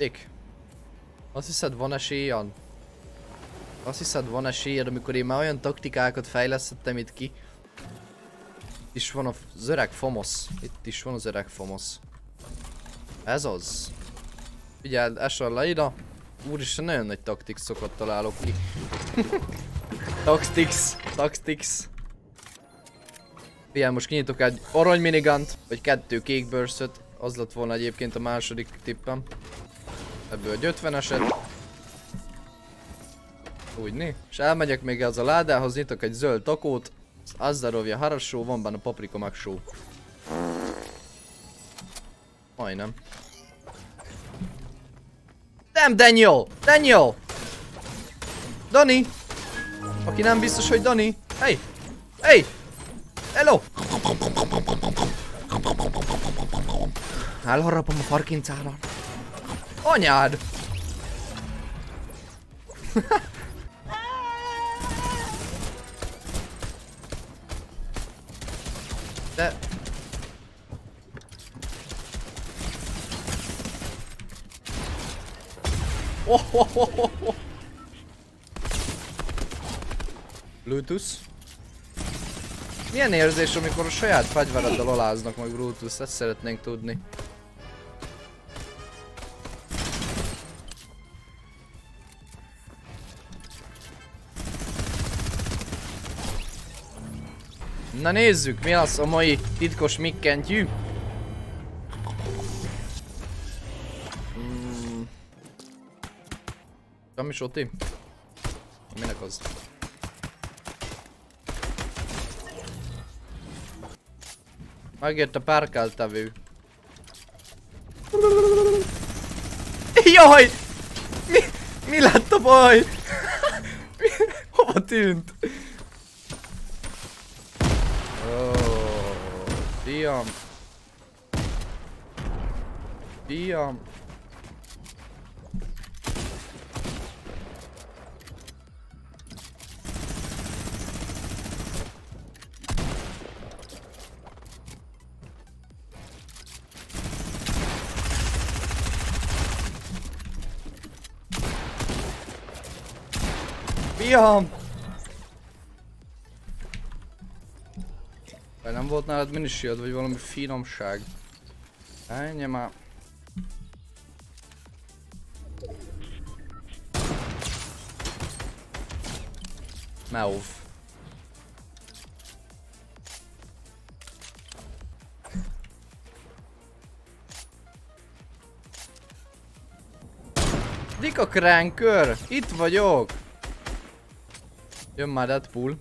Dick. Azt hiszed van esélyen? Azt hiszed van esélyed, amikor én már olyan taktikákat fejlesztettem itt ki? Itt is van az öreg Fomosz. Itt is van az öreg Fomosz. Ez az. Figyeld, Esar le ide. Úristen, nagyon nagy taktikszokat találok ki. Taktiks. Figyelj, most kinyitok egy arany minigunt, vagy 2 kék burst-öt. Az lett volna egyébként a második tippem. Ebből egy 50-eset. Úgyni. És elmegyek még az a ládához, nyitok egy zöld takót. Az Azdarovja Harasó, van benne paprika magsó. Majdnem. Nem, Daniel! Daniel! Dani! Aki nem biztos, hogy Dani. Hey! Hey! Hello! Elharapom a farkincára. Anyád! De... Oh. Bluetooth? Milyen érzés, amikor a saját fegyvereddel aláznak meg Bluetooth? Ezt szeretnénk tudni. Na nézzük, mi az a mai titkos mikkentyű. Mi Soti? Minek az? Megjött a párkáltevő. Jaj! Mi lett a baj? Hova tűnt? Fiam. Vagy nem volt nálad minishield, vagy valami finomság? Ennyi már. Meóv. Dika Cranker! Itt vagyok! Jön már Deadpool.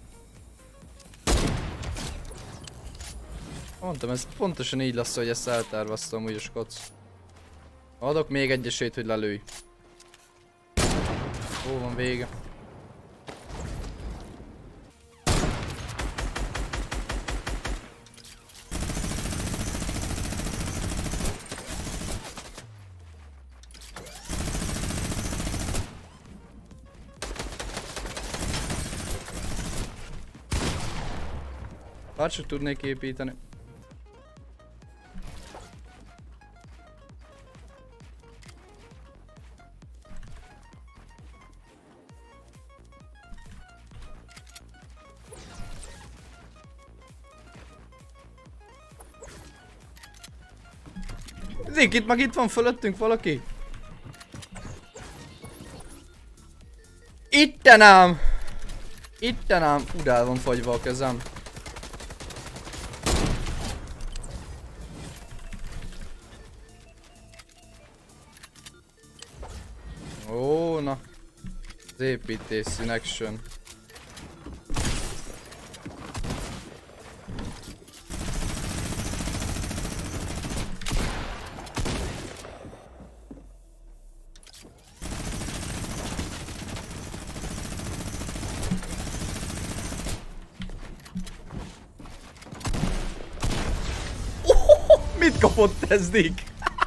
Mondtam, ez pontosan így lesz, hogy ezt elterveztem, úgy a skoc. Adok még egy esélyt, hogy lelőj. Ó, van vége. Bárcsak tudnék építeni. Zik, itt meg itt van fölöttünk valaki. Ittenám! Ittenám! Udál van fagyva a kezem. Ó, na. Az építés in action. Mit kapott ez, Dick?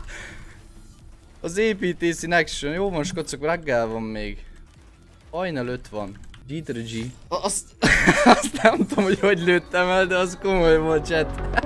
Az építés in action. Jó van, skocok, reggel van még. Hajnal 5 van. G3G. Azt nem tudom, hogy lőttem el, de az komoly volt, chat.